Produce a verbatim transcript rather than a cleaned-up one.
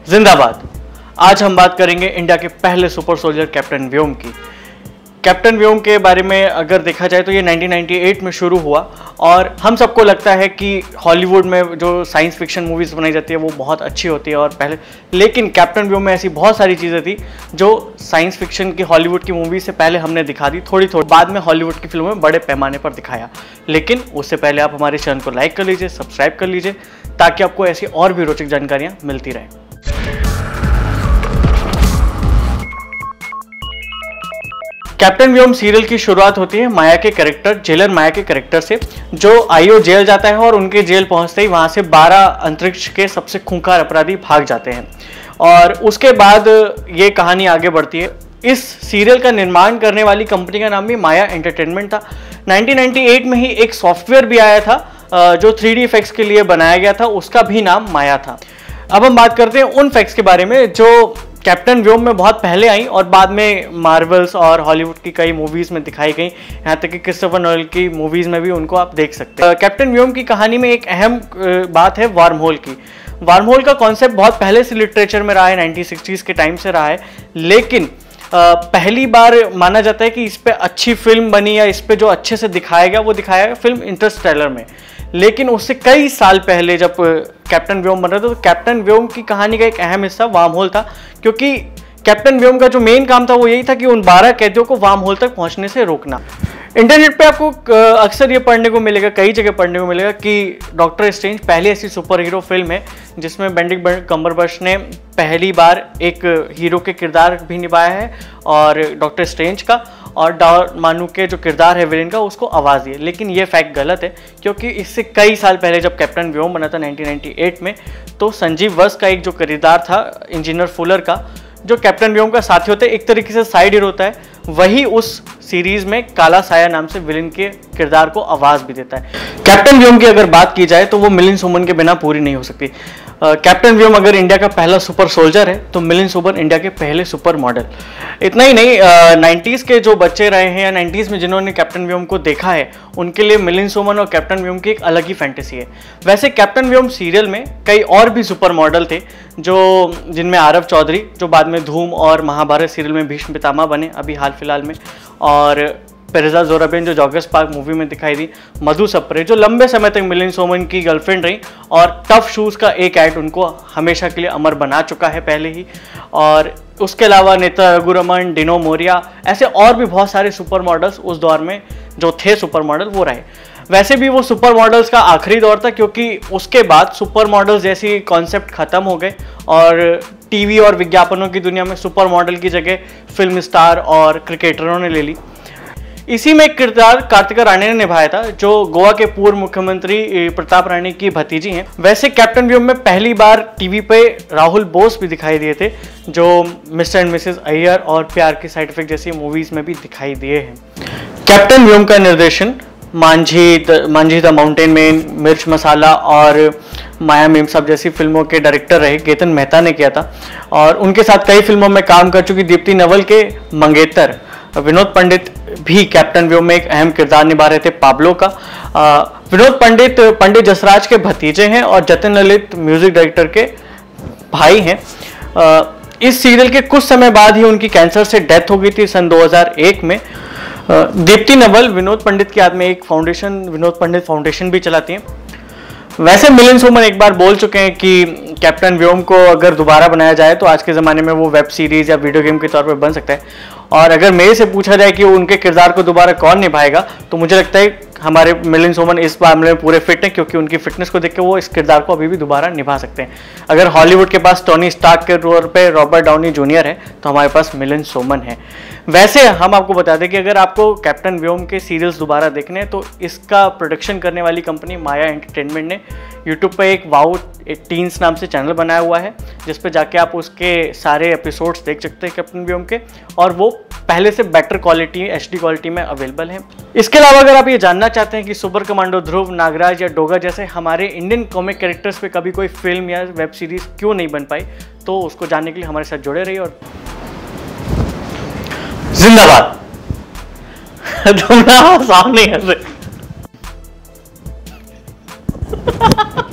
जिंदाबाद। आज हम बात करेंगे इंडिया के पहले सुपर सोल्जर कैप्टन व्योम की। कैप्टन व्योम के बारे में अगर देखा जाए तो ये नाइनटीन नाइंटी एट में शुरू हुआ और हम सबको लगता है कि हॉलीवुड में जो साइंस फिक्शन मूवीज़ बनाई जाती है वो बहुत अच्छी होती है और पहले, लेकिन कैप्टन व्योम में ऐसी बहुत सारी चीज़ें थी जो साइंस फिक्शन की हॉलीवुड की मूवी से पहले हमने दिखा दी, थोड़ी थोड़ी बाद में हॉलीवुड की फिल्मों में बड़े पैमाने पर दिखाया। लेकिन उससे पहले आप हमारे चैनल को लाइक कर लीजिए, सब्सक्राइब कर लीजिए ताकि आपको ऐसी और भी रोचक जानकारियाँ मिलती रहें। कैप्टन व्योम सीरियल की शुरुआत होती है माया के कैरेक्टर जेलर माया के कैरेक्टर से, जो आईओ जेल जाता है और उनके जेल पहुंचते ही वहां से बारह अंतरिक्ष के सबसे खूंखार अपराधी भाग जाते हैं और उसके बाद ये कहानी आगे बढ़ती है। इस सीरियल का निर्माण करने वाली कंपनी का नाम भी माया एंटरटेनमेंट था। नाइनटीन नाइंटी एट में ही एक सॉफ्टवेयर भी आया था जो थ्री डी इफेक्ट्स के लिए बनाया गया था, उसका भी नाम माया था। अब हम बात करते हैं उन फैक्ट्स के बारे में जो कैप्टन व्योम में बहुत पहले आई और बाद में मार्वल्स और हॉलीवुड की कई मूवीज़ में दिखाई गई, यहाँ तक कि क्रिस्टोफर नोलन की मूवीज़ में भी उनको आप देख सकते हैं। कैप्टन व्योम की कहानी में एक अहम बात है वार्म होल की। वार्म होल का कॉन्सेप्ट बहुत पहले से लिटरेचर में रहा है, नाइनटीन सिक्सटीज़ के टाइम से रहा है, लेकिन पहली बार माना जाता है कि इस पर अच्छी फिल्म बनी या इस पर जो अच्छे से दिखाया गया वो दिखाया गया फिल्म इंटरस्टेलर में। लेकिन उससे कई साल पहले जब कैप्टन व्योम बन रहा था तो कैप्टन व्योम की कहानी का एक अहम हिस्सा वार्म होल था, क्योंकि कैप्टन व्योम का जो मेन काम था वो यही था कि उन बारह कैदियों को वार्म होल तक पहुंचने से रोकना। इंटरनेट पे आपको अक्सर ये पढ़ने को मिलेगा, कई जगह पढ़ने को मिलेगा कि डॉक्टर स्ट्रेंज पहली ऐसी सुपर हीरो फिल्म है जिसमें बेनेडिक्ट कम्बरबैच ने पहली बार एक हीरो के किरदार भी निभाया है और डॉक्टर स्ट्रेंज का, और मानू के जो किरदार है विलेन का उसको आवाज़ दी है। लेकिन ये फैक्ट गलत है, क्योंकि इससे कई साल पहले जब कैप्टन व्योम बना था नाइनटीन नाइंटी एट में, तो संजीव वस का एक जो किरदार था इंजीनियर फुलर का, जो कैप्टन व्योम का साथी होता है, एक तरीके से साइड हीरो होता है, वही उस सीरीज में काला साया नाम से विलेन के किरदार को आवाज भी देता है। कैप्टन व्योम की अगर बात की जाए तो वो मिलिंद सोमन के बिना पूरी नहीं हो सकती। कैप्टन व्योम अगर इंडिया का पहला सुपर सोल्जर है तो मिलिंद सोमन इंडिया के पहले सुपर मॉडल। इतना ही नहीं, नाइन्टीज़ के जो बच्चे रहे हैं या नाइन्टीज़ में जिन्होंने कैप्टन व्योम को देखा है उनके लिए मिलिंद सोमन और कैप्टन व्योम की एक अलग ही फैंटेसी है। वैसे कैप्टन व्योम सीरियल में कई और भी सुपर मॉडल थे, जो जिनमें arav chaudhary जो बाद में धूम और महाभारत सीरियल में भीष्म पितामह बने अभी हाल फिलहाल में, और परिजाद जो जॉगर्स पार्क मूवी में दिखाई दी, मधु sapre जो लंबे समय तक मिलिंद सोमन की गर्लफ्रेंड रही और टफ शूज़ का एक ऐड उनको हमेशा के लिए अमर बना चुका है पहले ही, और उसके अलावा नेtra raghuraman, डिनो मोरिया, ऐसे और भी बहुत सारे सुपर मॉडल्स उस दौर में जो थे सुपर मॉडल वो रहे। वैसे भी वो सुपर मॉडल्स का आखिरी दौर था, क्योंकि उसके बाद सुपर मॉडल्स जैसी कॉन्सेप्ट ख़त्म हो गए और टीवी और विज्ञापनों की दुनिया में सुपर मॉडल की जगह फिल्म स्टार और क्रिकेटरों ने ले ली। इसी में एक किरदार कार्तिका राणे ने निभाया था, जो गोवा के पूर्व मुख्यमंत्री प्रताप राणे की भतीजी हैं। वैसे कैप्टन व्योम में पहली बार टीवी पे राहुल बोस भी दिखाई दिए थे, जो मिस्टर एंड मिसेस अय्यर और प्यार के साइड इफेक्ट जैसी मूवीज में भी दिखाई दिए हैं। कैप्टन व्योम का निर्देशन Manjhi Manjhi the mountain man, Mirch Masala और माया मेम साहब जैसी फिल्मों के डायरेक्टर रहे केतन मेहता ने किया था, और उनके साथ कई फिल्मों में काम कर चुकी दीप्ति नवल के मंगेतर विनोद पंडित भी कैप्टन व्योम में एक अहम किरदार निभा रहे थे पाब्लो का। आ, विनोद पंडित पंडित जसराज के भतीजे हैं और जतिन ललित म्यूजिक डायरेक्टर के भाई हैं। आ, इस सीरियल के कुछ समय बाद ही उनकी कैंसर से डेथ हो गई थी सन दो हज़ार एक में। दीप्ति नवल विनोद पंडित की याद में एक फाउंडेशन विनोद पंडित फाउंडेशन भी चलाती हैं। वैसे मिलिंद सोमन एक बार बोल चुके हैं कि कैप्टन व्योम को अगर दोबारा बनाया जाए तो आज के ज़माने में वो वेब सीरीज़ या वीडियो गेम के तौर पर बन सकता है, और अगर मेरे से पूछा जाए कि उनके किरदार को दोबारा कौन निभाएगा तो मुझे लगता है हमारे मिलिंद सोमन इस मामले में पूरे फिट हैं, क्योंकि उनकी फिटनेस को देख के वो इस किरदार को अभी भी दोबारा निभा सकते हैं। अगर हॉलीवुड के पास टोनी स्टार्क के तौर पे रॉबर्ट डाउनी जूनियर है तो हमारे पास मिलिंद सोमन है। वैसे हम आपको बता दें कि अगर आपको कैप्टन व्योम के सीरियल्स दोबारा देखने हैं तो इसका प्रोडक्शन करने वाली कंपनी माया एंटरटेनमेंट ने यूट्यूब पर एक वाउ टीन्स नाम से चैनल बनाया हुआ है, जिस पे जाके आप उसके सारे एपिसोड्स देख सकते हैं कैप्टन व्योम के, और वो पहले से better quality H D quality में अवेलेबल है। इसके अलावा अगर आप ये जानना चाहते हैं कि सुपर कमांडो ध्रुव, नागराज या डोगा जैसे हमारे इंडियन कॉमिक कैरेक्टर्स पे कभी कोई फिल्म या वेब सीरीज क्यों नहीं बन पाई, तो उसको जानने के लिए हमारे साथ जुड़े रहिए और जिंदाबाद। तुम ना सामने हंस